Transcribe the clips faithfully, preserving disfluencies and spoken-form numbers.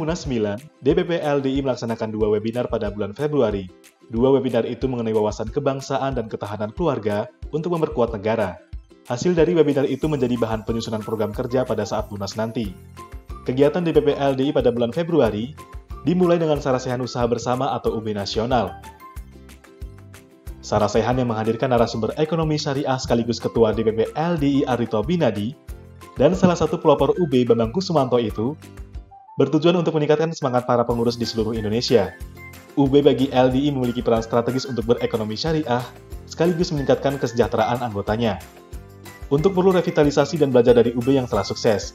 Munas sembilan, D P P L D I melaksanakan dua webinar pada bulan Februari. Dua webinar itu mengenai wawasan kebangsaan dan ketahanan keluarga untuk memperkuat negara. Hasil dari webinar itu menjadi bahan penyusunan program kerja pada saat Munas nanti. Kegiatan D P P L D I pada bulan Februari dimulai dengan Sarasehan Usaha Bersama atau U B Nasional. Sarasehan yang menghadirkan narasumber ekonomi syariah sekaligus Ketua D P P L D I Arito Binadi dan salah satu pelopor U B Bambang Kusumanto itu bertujuan untuk meningkatkan semangat para pengurus di seluruh Indonesia. U B bagi L D I memiliki peran strategis untuk berekonomi syariah, sekaligus meningkatkan kesejahteraan anggotanya. Untuk perlu revitalisasi dan belajar dari U B yang telah sukses.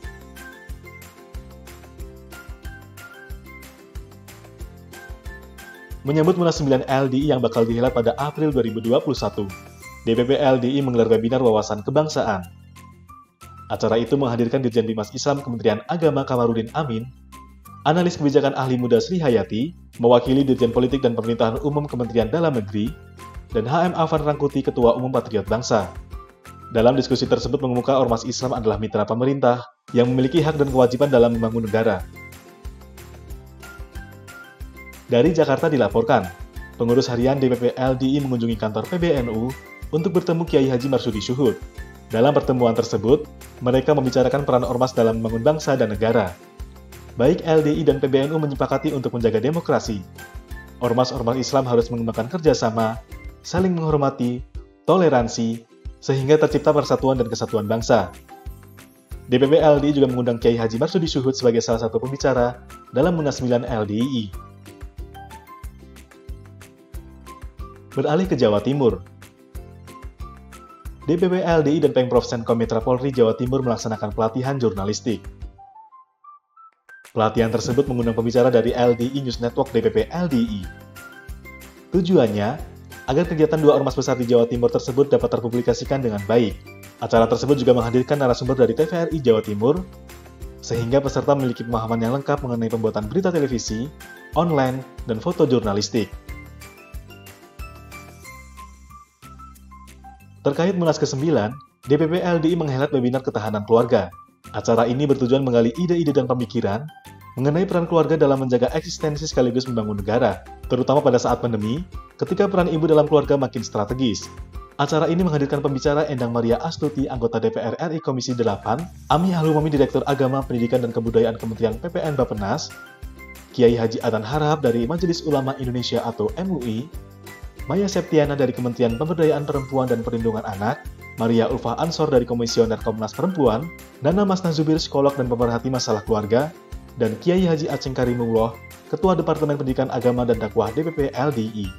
Menyambut Munas sembilan L D I yang bakal dihelat pada April dua ribu dua puluh satu, D P P L D I menggelar webinar wawasan kebangsaan. Acara itu menghadirkan Dirjen Bimas Islam Kementerian Agama Kamarudin Amin, analis kebijakan ahli muda Sri Hayati, mewakili Dirjen Politik dan Pemerintahan Umum Kementerian Dalam Negeri, dan H M Afan Rangkuti, Ketua Umum Patriot Bangsa. Dalam diskusi tersebut mengemuka Ormas Islam adalah mitra pemerintah yang memiliki hak dan kewajiban dalam membangun negara. Dari Jakarta dilaporkan, pengurus harian D P P L D I mengunjungi kantor P B N U untuk bertemu Kiai Haji Marsudi Syuhud. Dalam pertemuan tersebut, mereka membicarakan peran ormas dalam membangun bangsa dan negara. Baik L D I dan P B N U menyepakati untuk menjaga demokrasi. Ormas-ormas Islam harus mengembangkan kerjasama, saling menghormati, toleransi, sehingga tercipta persatuan dan kesatuan bangsa. D P P L D I juga mengundang Kiai Haji Marsudi Syuhud sebagai salah satu pembicara dalam Munas sembilan L D I. Beralih ke Jawa Timur. D P P L D I dan Pemprov Senkom Mitra Polri Jawa Timur melaksanakan pelatihan jurnalistik. Pelatihan tersebut mengundang pembicara dari L D I News Network D P P L D I. Tujuannya, agar kegiatan dua ormas besar di Jawa Timur tersebut dapat terpublikasikan dengan baik. Acara tersebut juga menghadirkan narasumber dari T V R I Jawa Timur, sehingga peserta memiliki pemahaman yang lengkap mengenai pembuatan berita televisi, online, dan foto jurnalistik. Terkait Munas kesembilan, D P P L D I menghelat webinar ketahanan keluarga. Acara ini bertujuan menggali ide-ide dan pemikiran mengenai peran keluarga dalam menjaga eksistensi sekaligus membangun negara, terutama pada saat pandemi, ketika peran ibu dalam keluarga makin strategis. Acara ini menghadirkan pembicara Endang Maria Astuti, anggota D P R R I Komisi delapan, Ami Halumami, Direktur Agama, Pendidikan dan Kebudayaan Kementerian P P N Bappenas, Kiai Haji Adnan Harahap dari Majelis Ulama Indonesia atau M U I, Maya Septiana dari Kementerian Pemberdayaan Perempuan dan Perlindungan Anak, Maria Ulfah Ansor dari Komisioner Komnas Perempuan, Nana Masna Zubir, psikolog dan pemerhati masalah keluarga, dan Kiai Haji Aceng Karimullah, Ketua Departemen Pendidikan Agama dan Dakwah D P P L D I.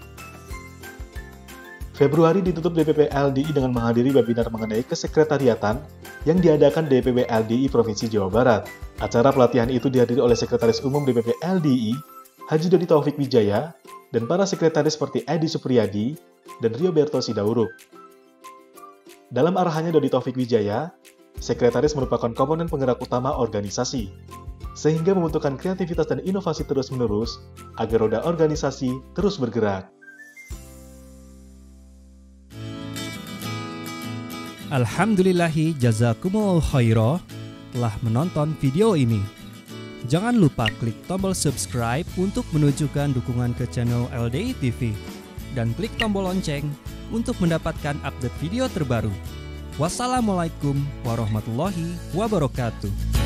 Februari ditutup D P P L D I dengan menghadiri webinar mengenai kesekretariatan yang diadakan D P P L D I Provinsi Jawa Barat. Acara pelatihan itu dihadiri oleh Sekretaris Umum D P P L D I, Haji Dodi Taufik Wijaya, dan para sekretaris seperti Edi Supriyadi dan Rioberto Sidauruk. Dalam arahannya Dodi Taufik Wijaya, sekretaris merupakan komponen penggerak utama organisasi, sehingga membutuhkan kreativitas dan inovasi terus-menerus agar roda organisasi terus bergerak. Alhamdulillahi jazakumullah khairah telah menonton video ini. Jangan lupa klik tombol subscribe untuk menunjukkan dukungan ke channel L D I T V dan klik tombol lonceng untuk mendapatkan update video terbaru. Wassalamualaikum warahmatullahi wabarakatuh.